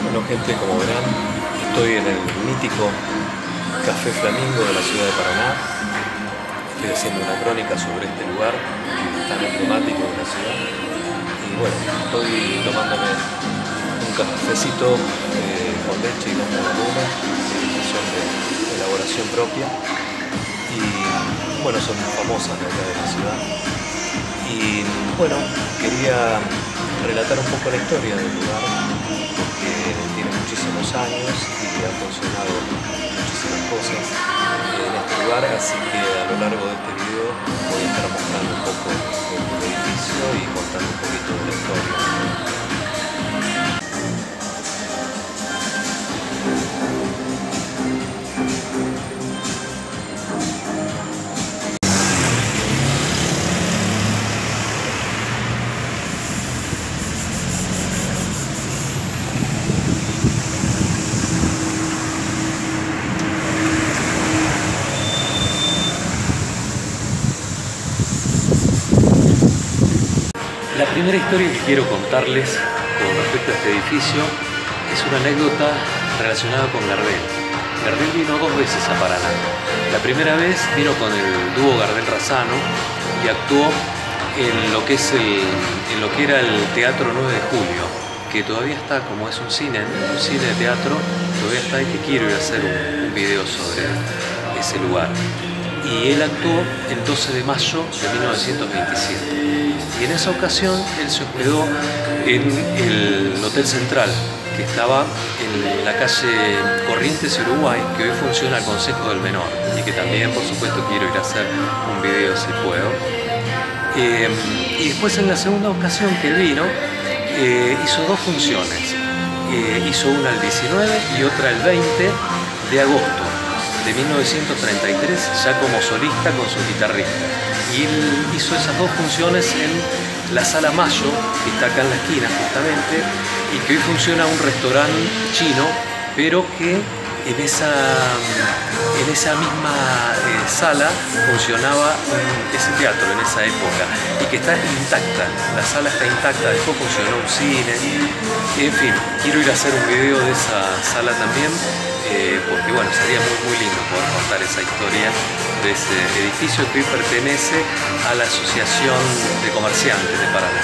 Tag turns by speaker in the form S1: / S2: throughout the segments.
S1: Bueno, gente, como verán, estoy en el mítico Café Flamingo de la ciudad de Paraná. Estoy haciendo una crónica sobre este lugar tan emblemático de la ciudad. Y bueno, estoy tomándome un cafecito con leche y con luna, que son de elaboración propia. Y bueno, son famosas de acá de la ciudad. Y bueno, quería relatar un poco la historia del lugar, porque tiene muchísimos años y ha funcionado muchísimas cosas en este lugar, así que a lo largo de este video voy a estar mostrando un poco el edificio y contando un poquito de la historia. La primera historia que quiero contarles con respecto a este edificio es una anécdota relacionada con Gardel. Gardel vino 2 veces a Paraná. La primera vez vino con el dúo Gardel-Razzano y actuó en lo que era el Teatro 9 de Julio, que todavía está, como es un cine de teatro, todavía está, y que quiero ir a hacer un video sobre ese lugar. Y él actuó el 12 de mayo de 1927. Y en esa ocasión él se hospedó en el Hotel Central, que estaba en la calle Corrientes y Uruguay, que hoy funciona el Consejo del Menor, y que también, por supuesto, quiero ir a hacer un video si puedo. Y después, en la segunda ocasión que él vino, hizo 2 funciones. Hizo una el 19 y otra el 20 de agosto de 1933, ya como solista con su guitarrista. Y él hizo esas 2 funciones en la Sala Mayo, que está acá en la esquina justamente, y que hoy funciona un restaurante chino, pero que en esa misma sala funcionaba ese teatro en esa época, y que está intacta. La sala está intacta, después funcionó un cine. En fin, quiero ir a hacer un video de esa sala también, porque bueno, sería muy lindo poder contar esa historia de ese edificio que hoy pertenece a la Asociación de Comerciantes de Paraná.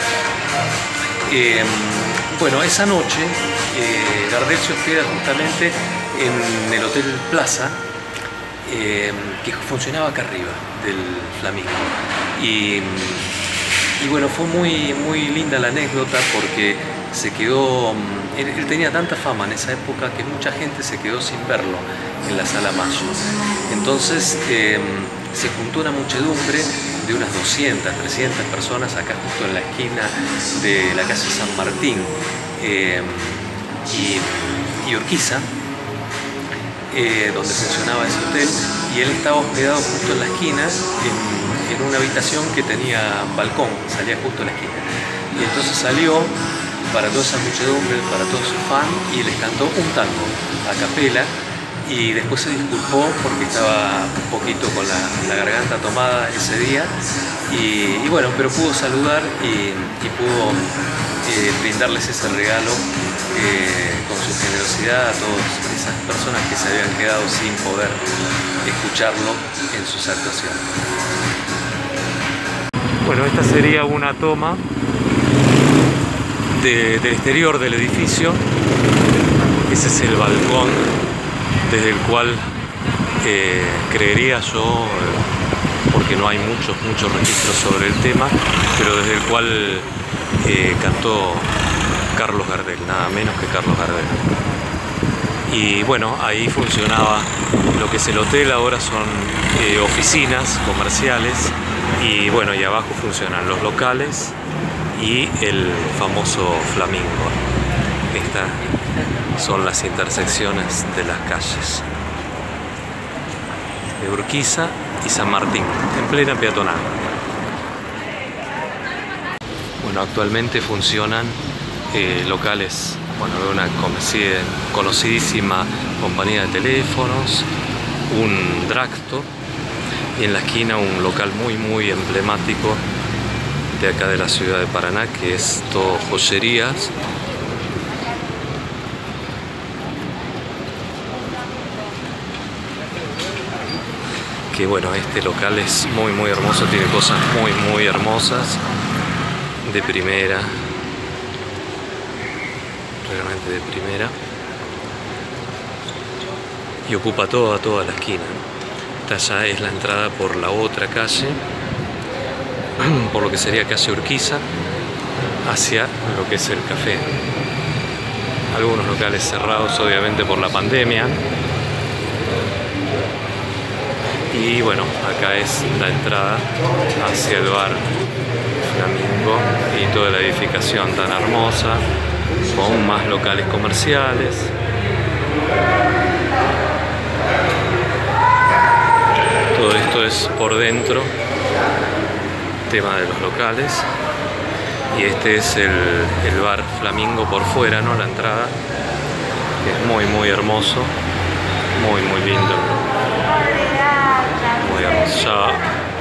S1: Bueno, esa noche Gardel se hospeda justamente en el Hotel Plaza, que funcionaba acá arriba del Flamingo. Y bueno, fue muy linda la anécdota, porque se quedó, él tenía tanta fama en esa época que mucha gente se quedó sin verlo en la Sala Mayo. Entonces se juntó una muchedumbre de unas 200, 300 personas acá justo en la esquina de la calle San Martín y Urquiza, donde funcionaba ese hotel, y él estaba hospedado justo en la esquina, en una habitación que tenía balcón, salía justo en la esquina. Y entonces salió para toda esa muchedumbre, para todos sus fans, y les cantó un tango a capela, y después se disculpó porque estaba un poquito con la garganta tomada ese día, y bueno, pero pudo saludar y pudo brindarles ese regalo con su generosidad a todas esas personas que se habían quedado sin poder escucharlo en sus actuaciones. Bueno, esta sería una toma del exterior del edificio. Ese es el balcón desde el cual creería yo, porque no hay muchos registros sobre el tema, pero desde el cual cantó Carlos Gardel, nada menos que Carlos Gardel. Y bueno, ahí funcionaba lo que es el hotel, ahora son oficinas comerciales, y bueno, y abajo funcionan los locales y el famoso Flamingo. Estas son las intersecciones de las calles de Urquiza y San Martín, en plena peatonal. Bueno, actualmente funcionan locales, bueno, una conocidísima compañía de teléfonos, un Dragstore, y en la esquina un local muy emblemático de acá de la ciudad de Paraná, que es todo joyerías que bueno, este local es muy hermoso, tiene cosas muy hermosas, de primera, realmente de primera, y ocupa toda la esquina. Esta ya es la entrada por la otra calle, por lo que sería calle Urquiza, hacia lo que es el café. Algunos locales cerrados obviamente por la pandemia. Y bueno, acá es la entrada hacia el bar Flamingo y toda la edificación tan hermosa, con más locales comerciales. Todo esto es por dentro, tema de los locales. Y este es el bar Flamingo por fuera, ¿no? La entrada, que es muy hermoso, muy lindo. Muy hermoso. Ya,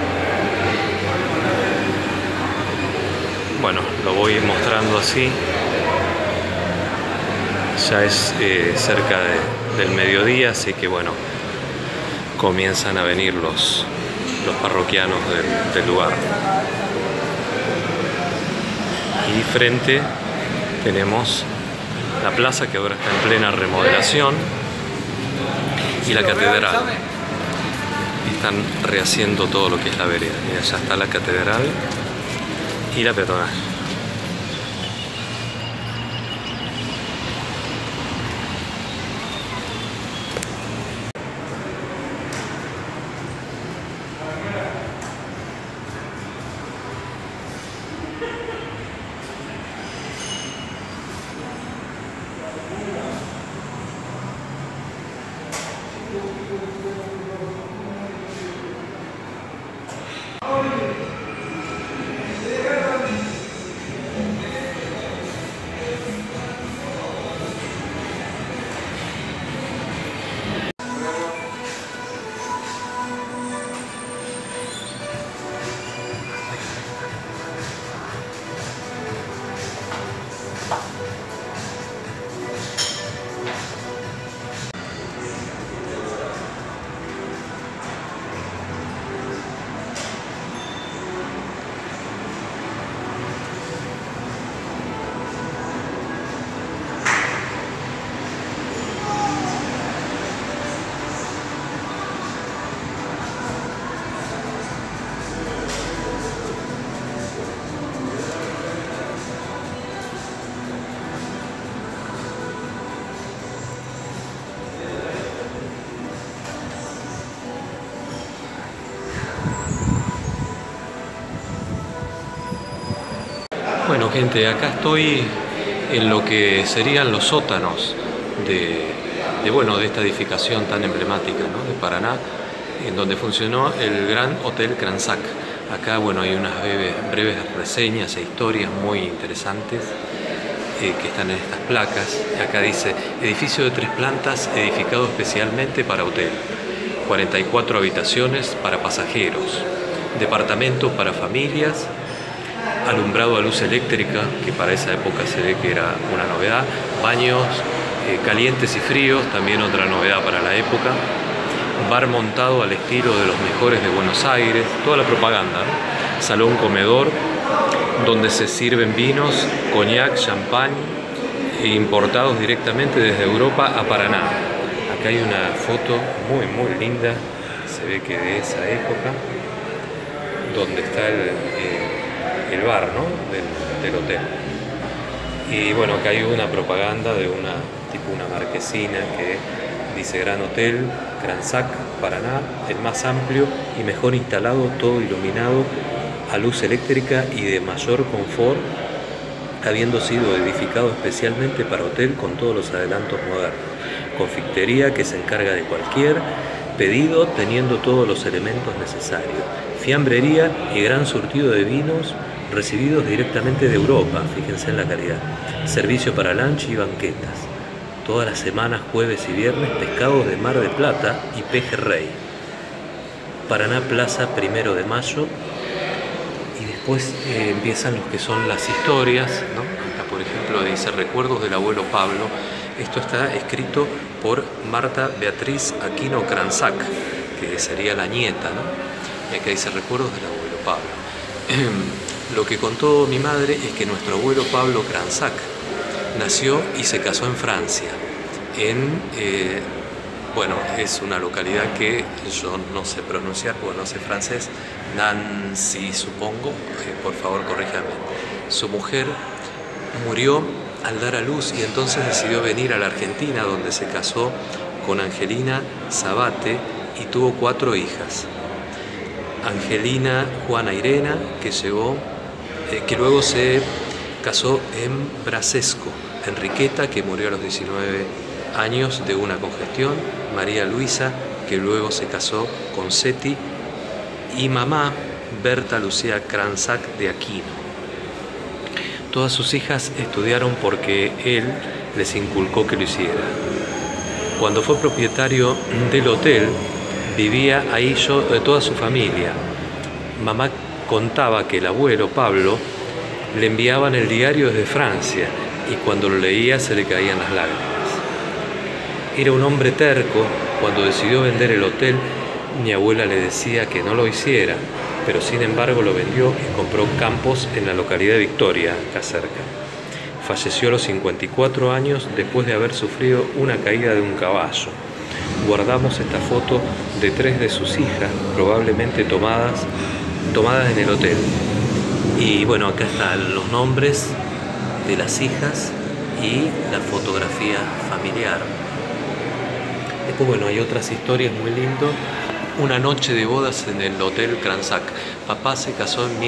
S1: bueno, lo voy mostrando así. Ya es cerca del mediodía, así que bueno, comienzan a venir los parroquianos del lugar. Y frente tenemos la plaza, que ahora está en plena remodelación, y la catedral. Están rehaciendo todo lo que es la vereda. Y allá está la catedral y la peatonal. Bueno, gente, acá estoy en lo que serían los sótanos de esta edificación tan emblemática, ¿no?, de Paraná, en donde funcionó el Gran Hotel Cransac. Acá, bueno, hay unas breves reseñas e historias muy interesantes que están en estas placas. Acá dice: edificio de 3 plantas edificado especialmente para hotel, 44 habitaciones para pasajeros, departamentos para familias, alumbrado a luz eléctrica, que para esa época se ve que era una novedad, baños calientes y fríos, también otra novedad para la época, bar montado al estilo de los mejores de Buenos Aires, toda la propaganda, ¿no? Salón comedor, donde se sirven vinos, coñac, champán, importados directamente desde Europa a Paraná. Acá hay una foto muy linda, se ve que de esa época, donde está el bar, ¿no?, del hotel. Y bueno, acá hay una propaganda de una marquesina que dice: Gran Hotel Cransac, Paraná, el más amplio y mejor instalado, todo iluminado a luz eléctrica y de mayor confort, habiendo sido edificado especialmente para hotel con todos los adelantos modernos. Confitería que se encarga de cualquier pedido teniendo todos los elementos necesarios. Fiambrería y gran surtido de vinos recibidos directamente de Europa, fíjense en la calidad. Servicio para lunch y banquetas. Todas las semanas, jueves y viernes, pescados de Mar de Plata y pejerrey. Paraná Plaza, 1 de mayo. Y después empiezan los que son las historias, ¿no? Acá, por ejemplo, dice: recuerdos del abuelo Pablo. Esto está escrito por Marta Beatriz Aquino Cransac, que sería la nieta, ¿no? Y acá dice recuerdos del abuelo Pablo. Lo que contó mi madre es que nuestro abuelo Pablo Cransac nació y se casó en Francia, bueno, es una localidad que yo no sé pronunciar porque no sé francés, Nancy supongo, por favor corríjame. Su mujer murió al dar a luz y entonces decidió venir a la Argentina, donde se casó con Angelina Sabate y tuvo 4 hijas. Angelina Juana Irena, que luego se casó en Brasesco, Enriqueta, que murió a los 19 años de una congestión, María Luisa, que luego se casó con Seti, y mamá Berta Lucía Cransac de Aquino. Todas sus hijas estudiaron porque él les inculcó que lo hiciera. Cuando fue propietario del hotel, vivía ahí toda su familia. Mamá contaba que el abuelo Pablo le enviaban el diario desde Francia y cuando lo leía se le caían las lágrimas. Era un hombre terco. Cuando decidió vender el hotel, mi abuela le decía que no lo hiciera, pero sin embargo lo vendió y compró campos en la localidad de Victoria, acá cerca. Falleció a los 54 años después de haber sufrido una caída de un caballo. Guardamos esta foto de 3 de sus hijas, probablemente tomadas en el hotel. Y bueno, acá están los nombres de las hijas y la fotografía familiar. Después, bueno, hay otras historias muy lindas. Una noche de bodas en el Hotel Cransac. Papá se casó en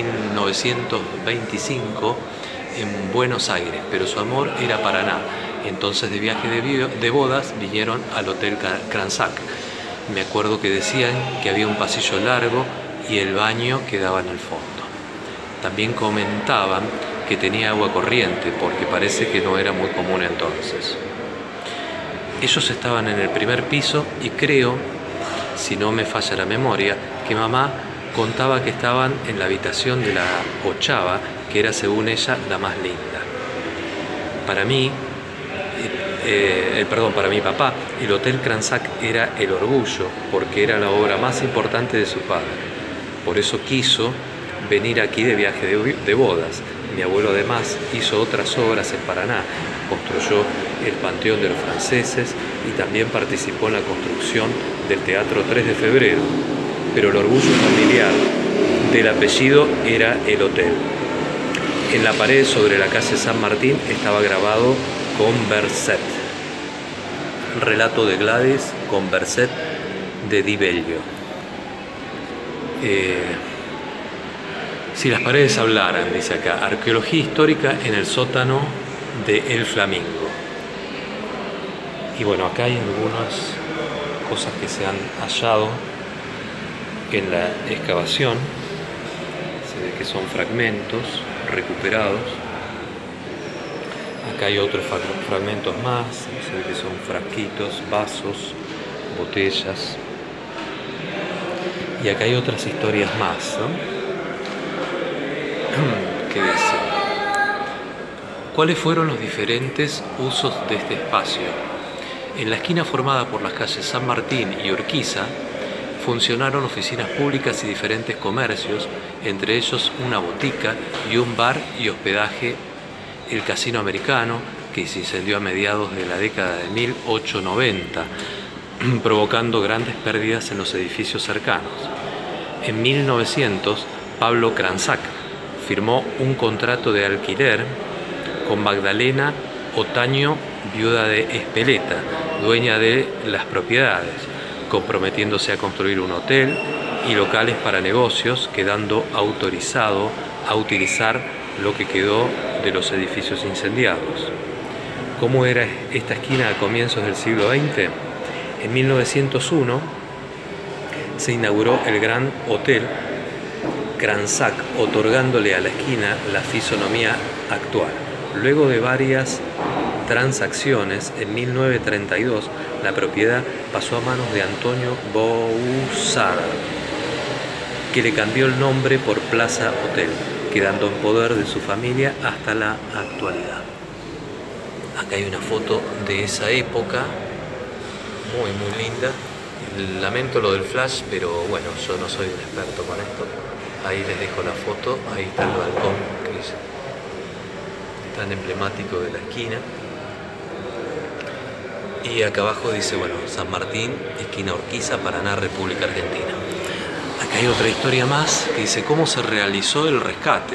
S1: 1925 en Buenos Aires, pero su amor era Paraná. Entonces de viaje de bodas vinieron al Hotel Cransac. Me acuerdo que decían que había un pasillo largo y el baño quedaba en el fondo. También comentaban que tenía agua corriente, porque parece que no era muy común entonces. Ellos estaban en el primer piso y creo, si no me falla la memoria, que mamá contaba que estaban en la habitación de la 8ª, que era según ella la más linda. Para mi papá, el Hotel Cransac era el orgullo, porque era la obra más importante de su padre. Por eso quiso venir aquí de viaje de bodas. Mi abuelo además hizo otras obras en Paraná, construyó el Panteón de los Franceses y también participó en la construcción del Teatro 3 de Febrero. Pero el orgullo familiar del apellido era el hotel. En la pared sobre la calle San Martín estaba grabado Converset, relato de Gladys Converset de Di Bellio. Si las paredes hablaran, dice acá, arqueología histórica en el sótano de El Flamingo. Y bueno, acá hay algunas cosas que se han hallado en la excavación. Se ve que son fragmentos recuperados. Acá hay otros fragmentos más, se ve que son frasquitos, vasos, botellas. Y acá hay otras historias más, ¿no? ¿Qué dice? ¿Cuáles fueron los diferentes usos de este espacio? En la esquina formada por las calles San Martín y Urquiza funcionaron oficinas públicas y diferentes comercios, entre ellos una botica y un bar y hospedaje, el Casino Americano, que se incendió a mediados de la década de 1890, provocando grandes pérdidas en los edificios cercanos. En 1900, Pablo Cransac firmó un contrato de alquiler con Magdalena Otaño, viuda de Espeleta, dueña de las propiedades, comprometiéndose a construir un hotel y locales para negocios, quedando autorizado a utilizar lo que quedó de los edificios incendiados. ¿Cómo era esta esquina a comienzos del siglo XX? En 1901 se inauguró el Gran Hotel Cransac, otorgándole a la esquina la fisonomía actual. Luego de varias transacciones, en 1932 la propiedad pasó a manos de Antonio Bouzada, que le cambió el nombre por Plaza Hotel, quedando en poder de su familia hasta la actualidad. Acá hay una foto de esa época, muy linda, Lamento lo del flash, pero bueno, yo no soy un experto con esto. Ahí les dejo la foto, ahí está el balcón que es tan emblemático de la esquina. Y acá abajo dice, bueno, San Martín, esquina Urquiza, Paraná, República Argentina. Acá hay otra historia más que dice cómo se realizó el rescate.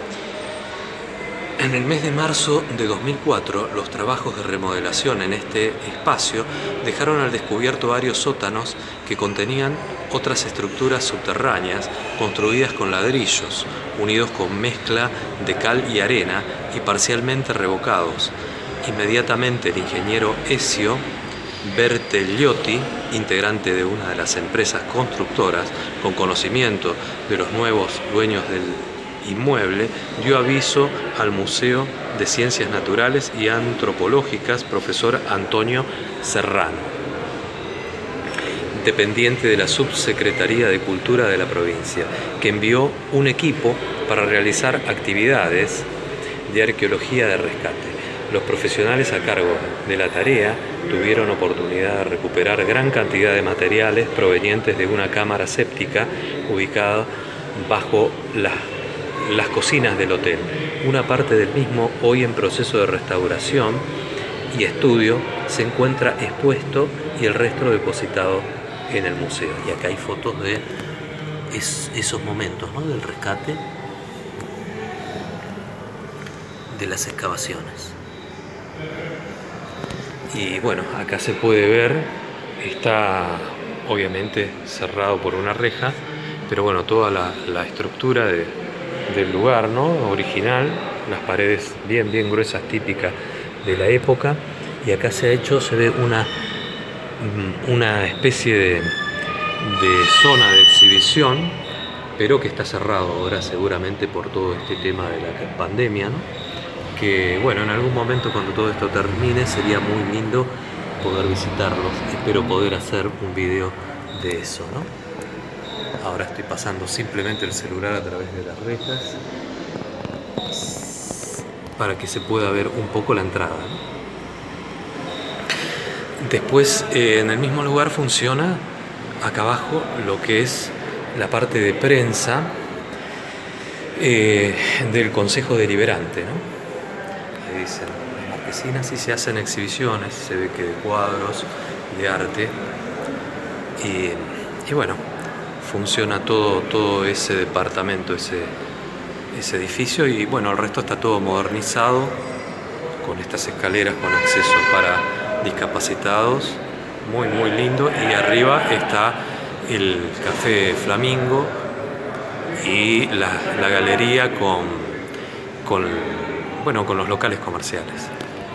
S1: En el mes de marzo de 2004, los trabajos de remodelación en este espacio dejaron al descubierto varios sótanos que contenían otras estructuras subterráneas construidas con ladrillos, unidos con mezcla de cal y arena y parcialmente revocados. Inmediatamente el ingeniero Ezio Berteliotti, integrante de una de las empresas constructoras, con conocimiento de los nuevos dueños del inmueble, dio aviso al Museo de Ciencias Naturales y Antropológicas profesor Antonio Serrano, dependiente de la Subsecretaría de Cultura de la provincia, que envió un equipo para realizar actividades de arqueología de rescate. Los profesionales a cargo de la tarea tuvieron oportunidad de recuperar gran cantidad de materiales provenientes de una cámara séptica ubicada bajo las cocinas del hotel. Una parte del mismo, hoy en proceso de restauración y estudio, se encuentra expuesto y el resto depositado en el museo. Y acá hay fotos de esos momentos, ¿no?, del rescate, de las excavaciones. Y bueno, acá se puede ver, está obviamente cerrado por una reja, pero bueno, toda la estructura del lugar, ¿no?, original, las paredes bien gruesas, típicas de la época, y acá se ve una especie de zona de exhibición, pero que está cerrado ahora seguramente por todo este tema de la pandemia, ¿no? Que bueno, en algún momento cuando todo esto termine sería muy lindo poder visitarlos. Espero poder hacer un video de eso, ¿no? Ahora estoy pasando simplemente el celular a través de las rejas para que se pueda ver un poco la entrada, ¿no? Después, en el mismo lugar funciona acá abajo lo que es la parte de prensa del Consejo Deliberante, ¿no? Ahí dicen las marquesinas, y se hacen exhibiciones, se ve que de cuadros, de arte, y bueno, funciona todo ese departamento, ese edificio, y bueno, el resto está todo modernizado, con estas escaleras con acceso para discapacitados, muy lindo, y arriba está el Café Flamingo y la galería con los locales comerciales.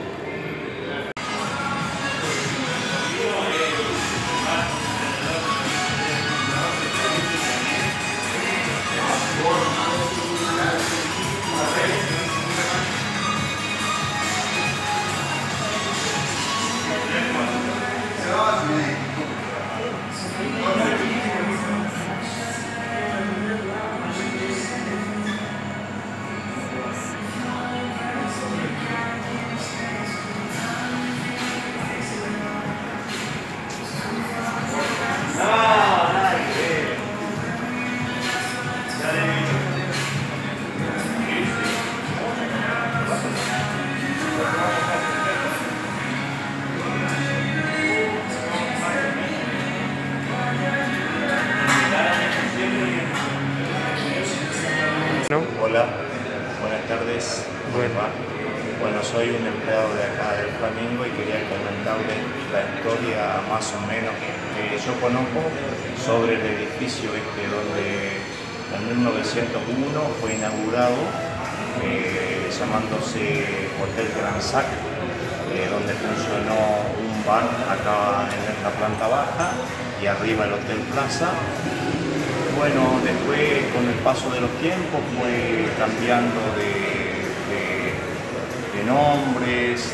S2: Hola, buenas tardes. Bueno, soy un empleado de acá del Flamingo y quería comentarles la historia más o menos que yo conozco sobre el edificio donde en 1901 fue inaugurado, llamándose Hotel Gran Sac, donde funcionó un bar acá en esta planta baja y arriba el Hotel Plaza. Bueno, después con el paso de los tiempos fue cambiando de nombres,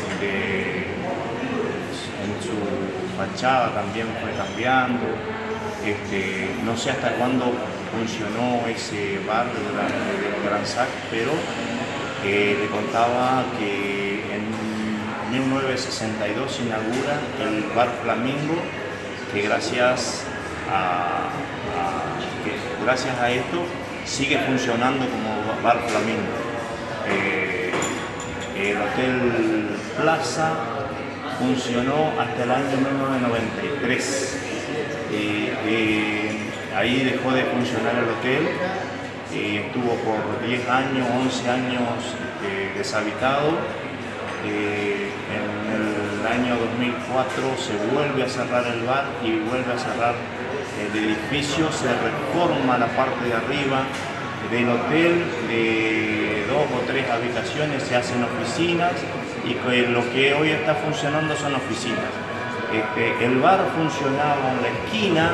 S2: en su fachada también fue cambiando. No sé hasta cuándo funcionó ese bar del Gran Sac, pero le contaba que en 1962 se inaugura el Bar Flamingo que gracias a esto sigue funcionando como Bar Flamingo. El Hotel Plaza funcionó hasta el año 1993. Ahí dejó de funcionar el hotel, estuvo por 10 años, 11 años deshabitado. En el año 2004 se vuelve a cerrar el bar y vuelve a cerrar el edificio, se reforma la parte de arriba del hotel, de 2 o 3 habitaciones se hacen oficinas y lo que hoy está funcionando son oficinas. El bar funcionaba en la esquina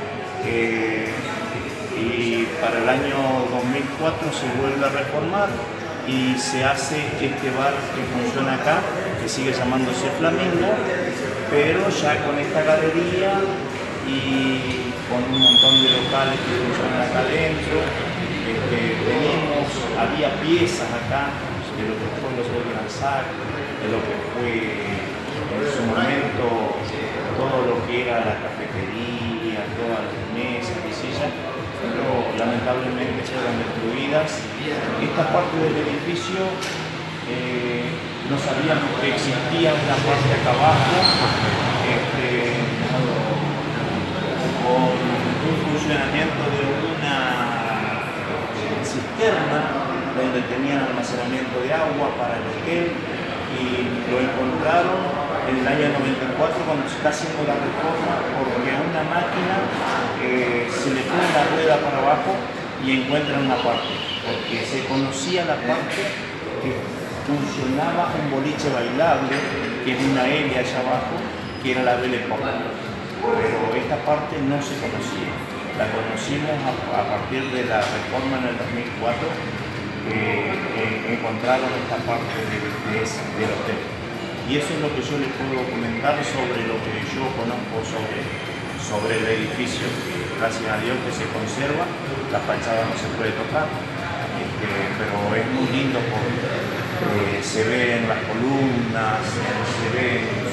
S2: y para el año 2004 se vuelve a reformar y se hace este bar que funciona acá, que sigue llamándose Flamingo, pero ya con esta galería y con un montón de locales que funcionan acá adentro. Había piezas acá de lo que fue los Gran Sac, de lo que fue en su momento todo lo que era la cafetería, todas las mesas y sillas, pero lamentablemente fueron destruidas. Esta parte del edificio no sabíamos que existía una parte acá abajo con un funcionamiento de una cisterna donde tenían almacenamiento de agua para el hotel y lo encontraron en el año 94 cuando se está haciendo la reforma porque a una máquina se le pone la rueda para abajo y encuentran una parte porque se conocía la parte que funcionaba un boliche bailable que es una L allá abajo que era la Belle Époque, pero esta parte no se conocía. La conocimos a partir de la reforma en el 2004, encontraron esta parte del hotel. Y eso es lo que yo les puedo comentar sobre lo que yo conozco sobre el edificio. Gracias a Dios que se conserva, la fachada no se puede tocar, pero es muy lindo porque se ven las columnas, se ve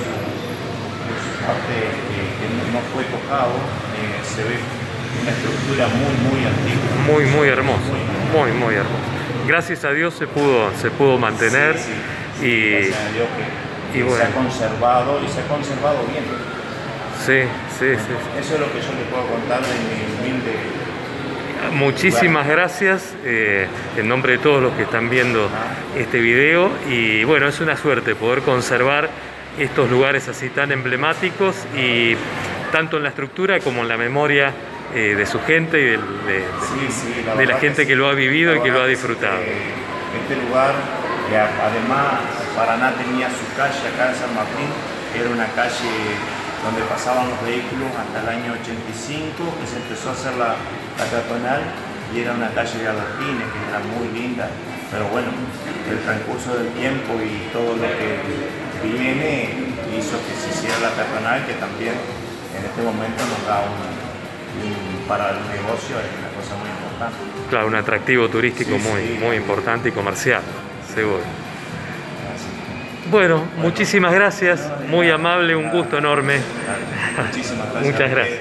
S2: en su parte que no fue tocado, se ve una estructura muy antigua.
S1: Muy hermoso, muy hermoso. Gracias a Dios se pudo mantener.
S2: Sí, sí.
S1: Y
S2: gracias a Dios que bueno, se ha conservado y se ha conservado bien.
S1: Sí.
S2: Eso es lo que yo les puedo contar de mi humilde.
S1: Muchísimas gracias en nombre de todos los que están viendo este video y bueno, es una suerte poder conservar estos lugares así tan emblemáticos y tanto en la estructura como en la memoria de su gente y de la gente que lo ha vivido y que lo ha disfrutado.
S2: Este lugar, que además Paraná tenía su calle acá en San Martín, era una calle donde pasaban los vehículos hasta el año 85, que se empezó a hacer la peatonal y era una calle de adoquines que era muy linda, pero bueno, el transcurso del tiempo y todo lo que viene hizo que se hiciera la peatonal, que también en este momento nos da para el negocio es una cosa muy importante.
S1: Claro, un atractivo turístico muy importante y comercial, seguro. Bueno, muchísimas gracias, muy amable, un gusto enorme.
S2: Muchísimas gracias.
S1: Muchas gracias.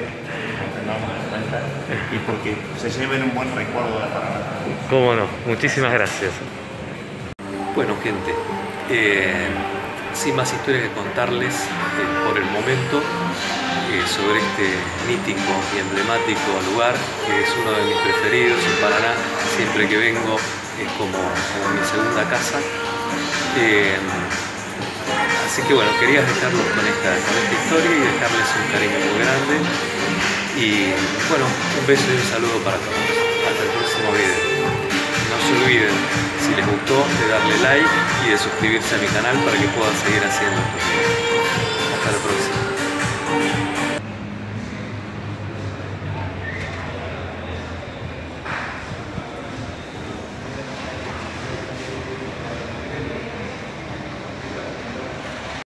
S2: Y porque se lleven un buen recuerdo de Paraná.
S1: Cómo no, muchísimas gracias.
S3: Bueno, gente, sin más historias que contarles por el momento sobre este mítico y emblemático lugar que es uno de mis preferidos en Paraná. Siempre que vengo es como mi segunda casa. Así que bueno, quería dejarlos con esta historia y dejarles un cariño muy grande. Y bueno, un beso y un saludo para todos. Hasta el próximo video. No se olviden, si les gustó, de darle like y de suscribirse a mi canal para que pueda seguir haciendo esto.